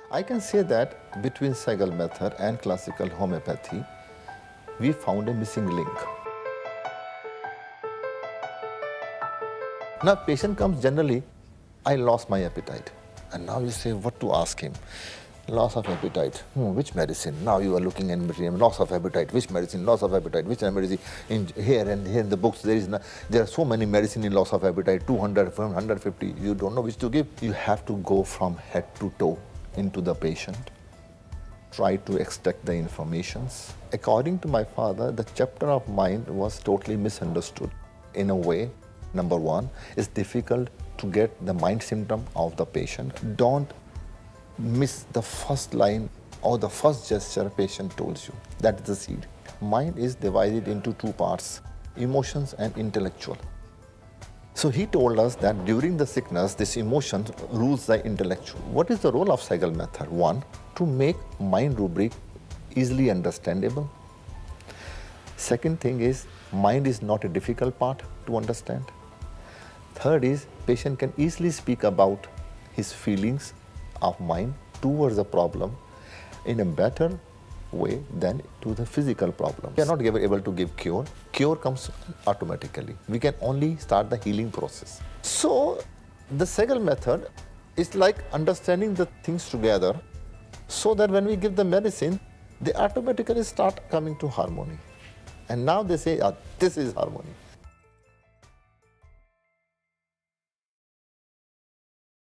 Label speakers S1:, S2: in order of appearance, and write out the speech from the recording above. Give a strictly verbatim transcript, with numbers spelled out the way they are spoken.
S1: I can say that between Sehgal method and classical homeopathy, we found a missing link. Now, patient comes generally, I lost my appetite. And now you say, what to ask him? Loss of appetite. Hmm, which medicine? Now you are looking at material. Loss of appetite. Which medicine? Loss of appetite. Which medicine? In here and here in the books, there is no, there are so many medicine in loss of appetite. two hundred, one hundred fifty. You don't know which to give. You have to go from head to toe into the patient. Try to extract the informations. According to my father, the chapter of mind was totally misunderstood. In a way, number one, it's difficult to get the mind symptom of the patient. Don't miss the first line or the first gesture patient told you. That is the seed. Mind is divided into two parts, emotions and intellectual. So he told us that during the sickness, this emotion rules the intellectual. What is the role of Sehgal method? One, to make mind rubric easily understandable. Second thing is, mind is not a difficult part to understand. Third is, patient can easily speak about his feelings of mind towards the problem in a better way than to the physical problem. We are not able to give cure. Cure comes automatically. We can only start the healing process. So the Sehgal method is like understanding the things together so that when we give the medicine, they automatically start coming to harmony. And now they say, ah, this is harmony.